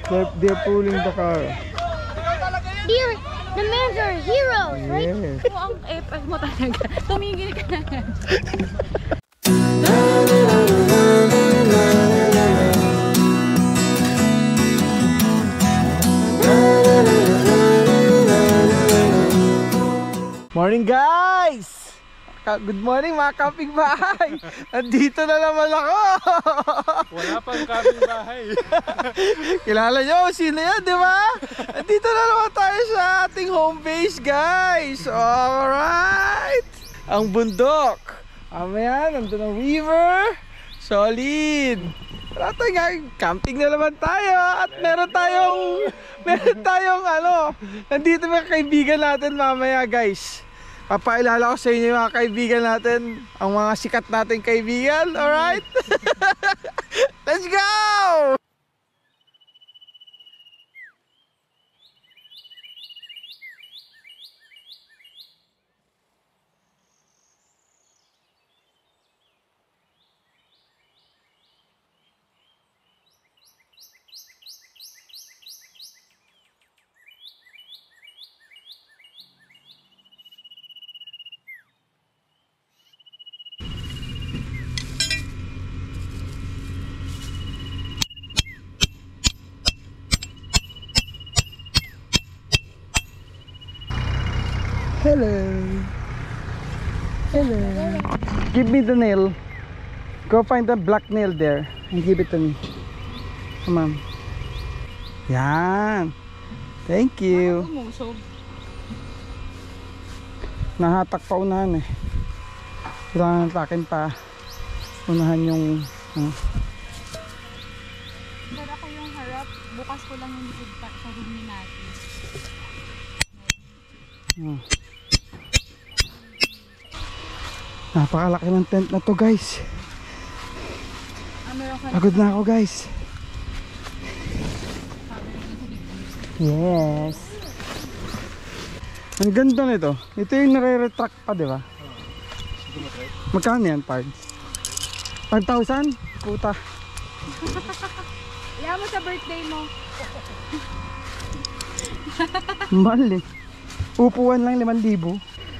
They're pulling the car. Here, the men are heroes, right? Yes. Oo, ang effort mo talaga. Tumigil ka na. Morning guys! Good morning mga kapitbahay! Nandito na naman ako! Wala pang kapitbahay. Kilala nyo sino yan, di ba? Nandito na naman tayo sa ating home base guys! Alright! Ang bundok! Amaya, nandun ang river! Solid! Wala tayong camping na naman tayo at meron tayong ano, nandito mga kaibigan natin mamaya guys. Papailala ko sa inyo mga kaibigan natin, ang mga sikat nating kaibigan, alright? Let's go! Hello. Hello. Give me the nail. Go find the black nail there and give it to me. Come on. Yan. Thank you. Nahatak pa unahan eh. Kailangan natin pa unahan yung Pero ako yung harap, bukas ko lang yung likod pa sa room ni natin. Napakalaki ng tent na to guys. Pagod na ako guys. Yes. Ang ganda nito. Ito yung nare-retract pa, di ba? Magkano yan, Pard? 5,000? Puta. Iyan mo sa birthday mo. Mahal eh. Upuan lang 5,000.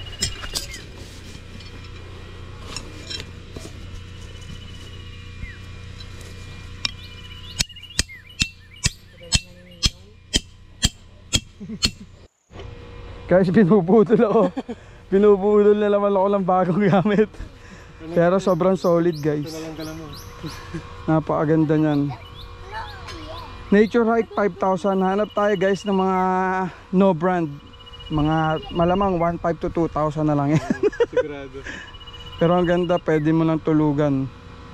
Guys, pinuputol ako. Pinuputol na naman ako ng bagong gamit. Pero sobrang solid guys. Napakaganda niyan. Nature Hike 5,000. Hanap tayo guys ng mga no brand. Mga malamang 1,500 to 2,000 na lang yan. Sigurado. Pero ang ganda, pwede mo nang tulugan.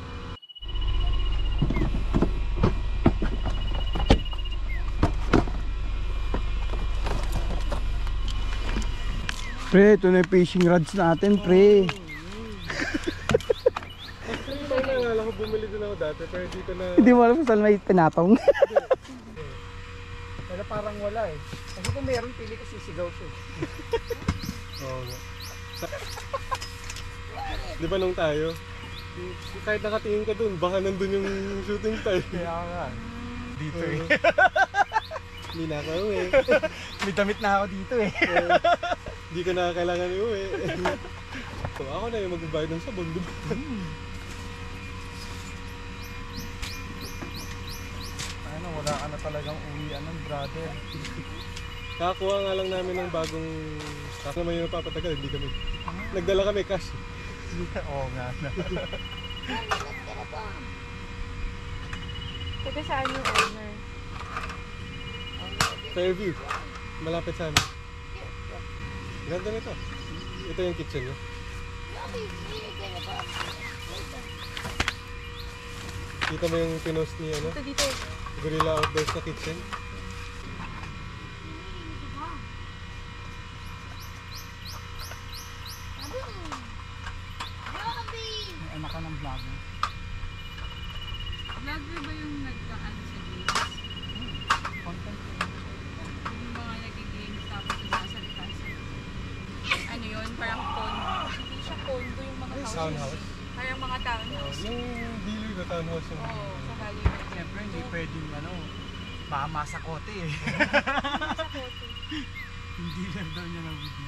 Pre, ito na yung fishing rods natin, pre. Naalala ko, bumili din ako dati, pero dito na... Hindi mo alam kung saan may pinatong. Pero parang wala eh. Kasi kung meron, pili ko sisigaw siya. Oo nga. Di ba nung tayo? Kahit nakatingin ka dun, baka nandun yung shooting star. Kaya nga. Dito eh. Hindi na ako eh. May damit na ako dito eh. Hindi ko na kailangan iuwi. So ako na yung magbabayad ng sabon. Ano, wala ka na talagang uwian ng brother. Kakakuha nga lang namin ng bagong... Kasi naman yung napapatagal, hindi kami. Nagdala kami cash. Oo nga. Taga saan yung owner? Fairview. Malapit sa amin. Ganda nito. Ito yung kitchen niya. Kita mo yung pinost ni ano? Dito. Gorilla Outdoors na kitchen. May anak ka ng vlogger. Vlogger ba yung nagkaan sa games? Content. Yung mga nag-games tapos nagsasalita sa... Ano yun? Parang condo. Hindi siya condo yung mga houses. Townhouse. Parang mga townhouse. Yung dealer na townhouse yung... Oo, sa Valley. Siyempre hindi pwedeng ano, Baka masakote eh. Hindi lang daw niya nabigyan.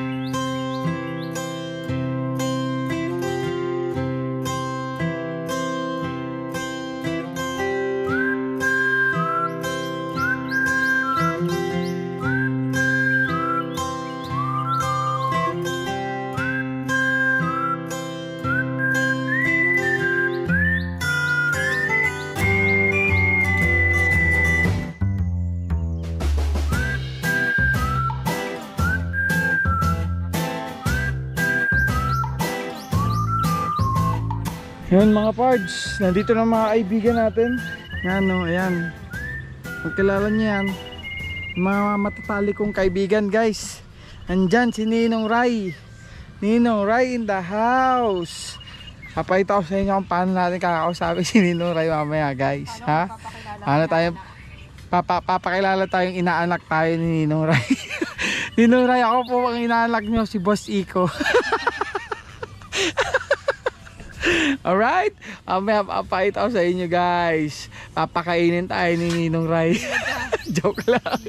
Yun mga pards, nandito na mga kaibigan natin. Yan o, ayan. Magkilala niyo yan. Mga matatali kong kaibigan guys. Andyan si Ninong Ray. Ninong Ray in the house. Papakita ko sa inyo kung paano natin kakausapin si Ninong Ray mamaya guys. Ha? Paano tayo? Papakilala tayong inaanak tayo ni Ninong Ray. Ninong Ray, ako po ang inaanak nyo, si Boss Iko. Alright, may papakita ko sa inyo guys. Papakainin tayo ni Ninong Ray. Joke lang.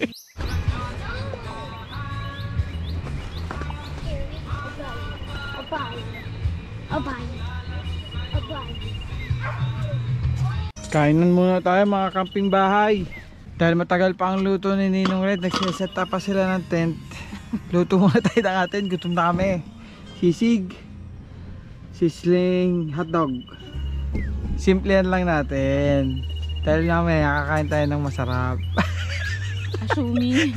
Kainan muna tayo mga camping bahay. Dahil matagal pa ang luto ni Ninong Ray, nagsiset up pa sila ng tent. Luto muna tayo ng atin, gutom na kami. Sisig, sisling, hotdog. Simplihan lang natin. Dahil mamaya kakain tayo ng masarap. Assuming.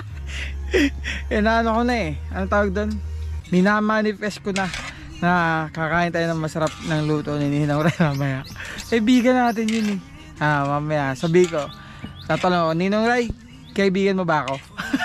Ano ko na eh. Anong tawag doon? Minamanifest ko na kakain tayo ng masarap ng luto ni Ninong Ray mamaya. Kaibigan natin yun eh. Mamaya sabi ko, tatanong ko, Ninong Ray, kaibigan mo ba ako?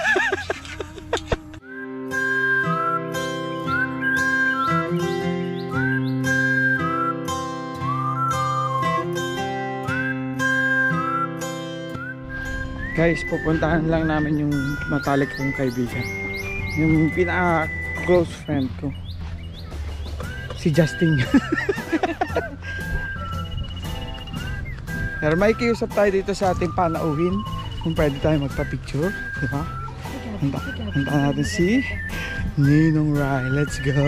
Guys, pupuntahan lang namin yung matalik kong kaibigan. Yung pinaka-close friend ko. Si Justin. Pero may kiusap tayo dito sa ating panauhin. Kung pwede tayo magpa-picture. Diba? Handa natin si Ninong Ray. Let's go!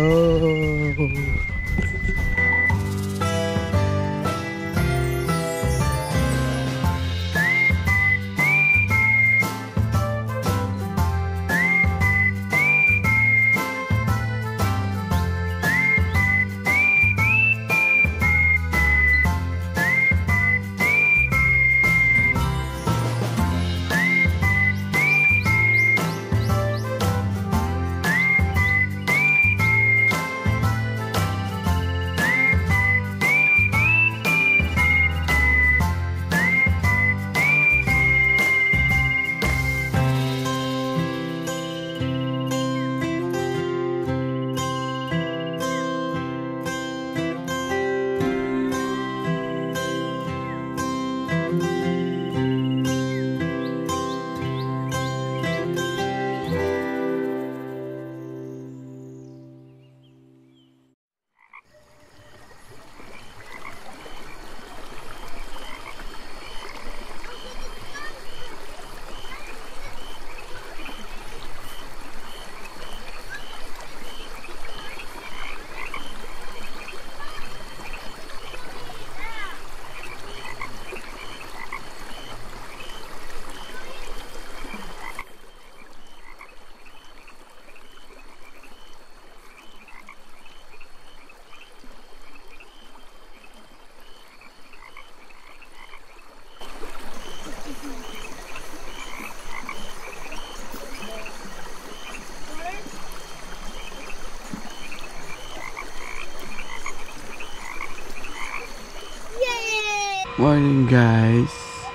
Morning guys.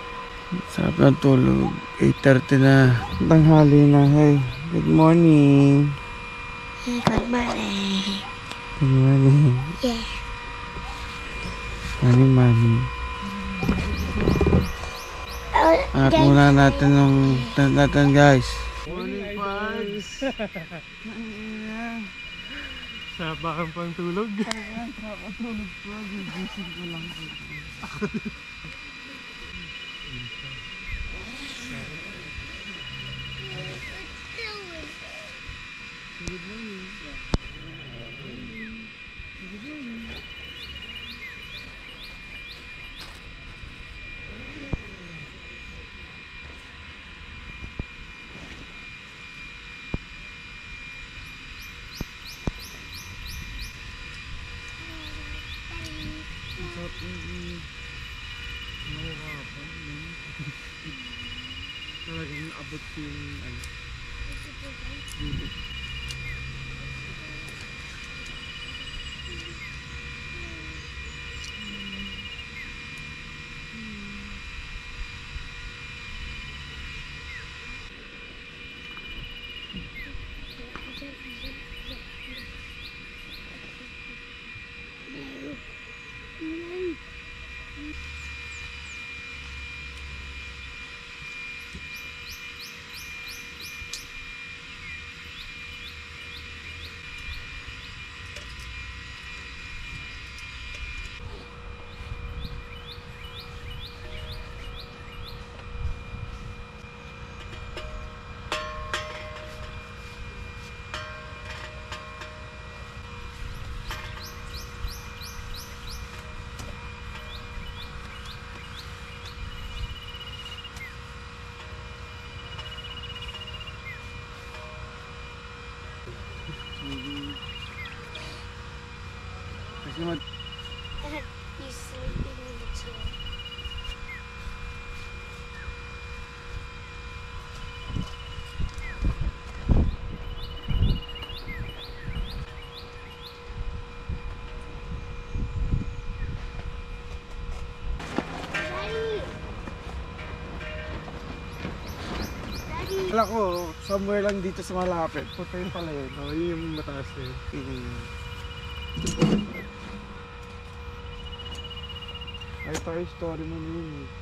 Sarap ng tulog. 8:30 na. Tanghali na. Hey, good morning. Good morning. Good morning. Yeah. Morning. Angat muna natin ng tent natin guys. Morning parts. Sabang pang tulog. Sarap ang tulog ko. Gigising ko lang po. abot yung ano. Dito. Kasi He's sleeping in the chair. Daddy! Daddy! wala ko, somewhere lang dito sa malapit. Hotel pala yun. Oh, yun yung mataas na yun. Ay, Toy Story mo na yun eh.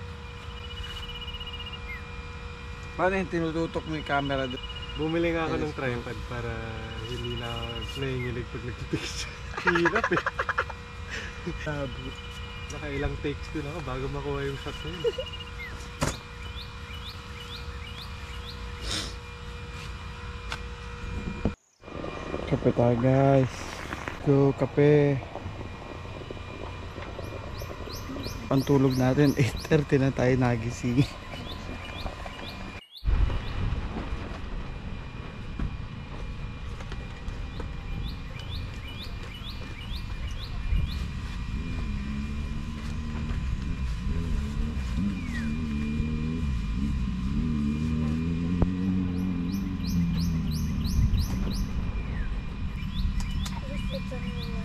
Paano yung tinututok mo yung camera doon? Bumili nga ako ng tripod para hindi na nanginginig pag nagtitix. Hirap eh. Sabi. Nakailang takes din ako bago makuha yung shot na yun. Kape tayo guys. Go, kape. Pantulog natin, 8:30 na tayo nagising. It's a mirror.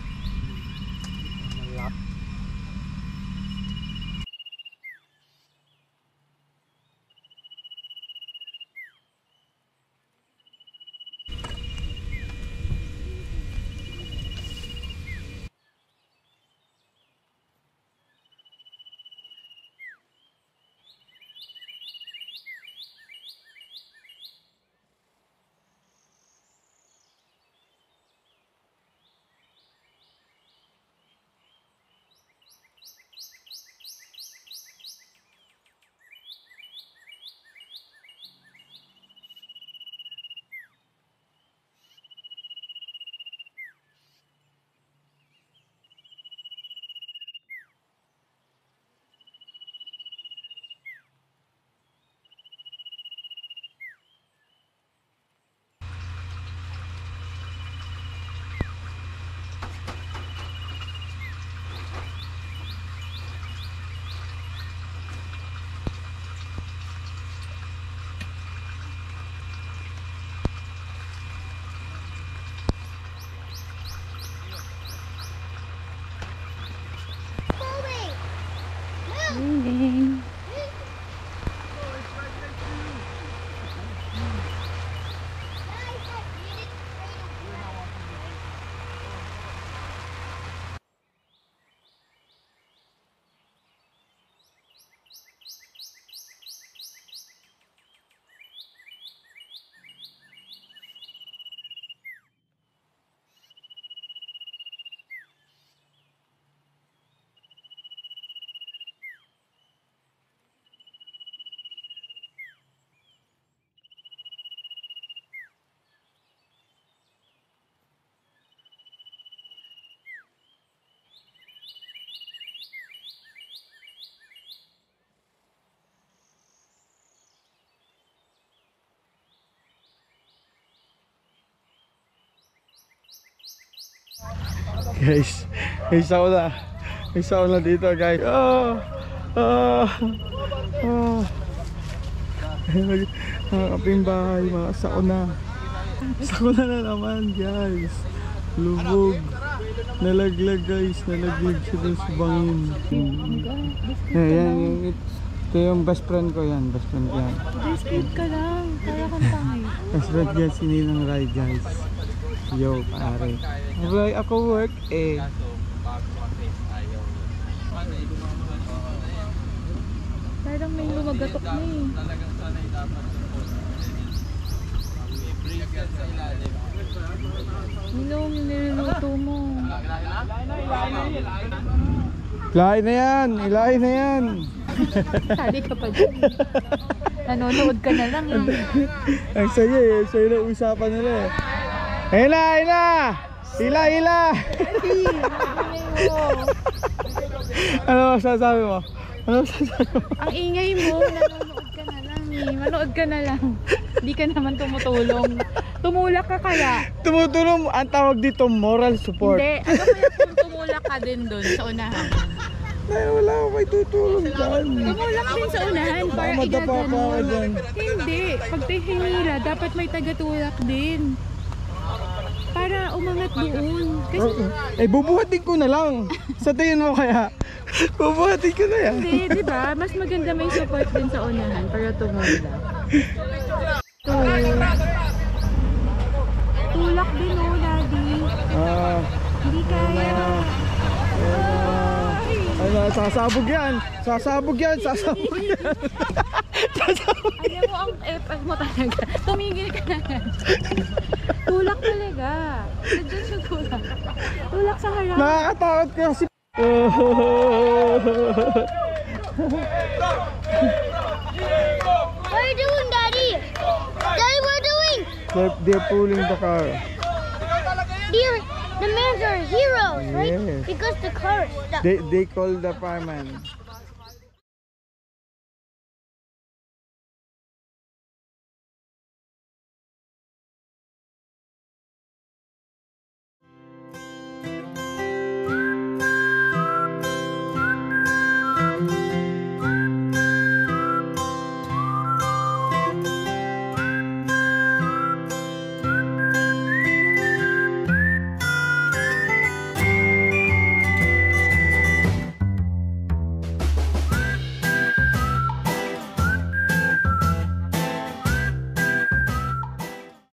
Morning. Guys, may sauna dito guys. Mga kapimbahay, mga sauna. Sauna na naman guys. Lubog. Nalaglag guys, nalaglag siya dun sa bangin. Ayan, ito yung best friend ko yan, best friend ko yan. Biscuit ka lang. Kaya kang pangay. Best friend yan, sininang ride guys. Yo, pare. Alright, ako work eh. Parang may lumagatok na eh. Minong yung niluluto mo. Ilahin na yan, ilahin na yan. Sali ka pa dyan. Nanonood ka na lang eh. Ang saya eh, saya na usapan nila eh. Hila, hila! Hila, hila! Ano masasabi mo? Ano masasabi mo? Ang ingay mo, nanonood ka na lang eh. Manood ka na lang. Hindi ka naman tumutulong. Tumulak ka kaya? Tumutulong, ang tawag dito, moral support. Hindi. Ano kaya kung tumulak ka din doon sa unahan? Ay, wala ko may tutulong dyan. Tumulak din sa unahan para Baka madapa pa ako igaganon. dyan. Hindi. Pag hinila, dapat may tagatulak din. Para umangat doon. Kasi Eh, bubuhatin ko na lang. Sa tingin mo kaya? Bubuhatin ko na yan. hindi, di ba? Mas maganda may support din sa unahan para tumulak. Tulak din oh, Daddy. Hindi kaya. Ay, sasabog yan. Sasabog yan. Sasabog yan. Alam mo ang effort mo talaga. Tumigil ka na yan. Tulak talaga. Nandiyan siya tulak. Tulak sa harap. Nakakatakot kasi. What are you doing, Daddy? Daddy, what are you doing? They're pulling the car. Dear, the men are heroes, right? Yes. Because the car is stuck. They call the fireman.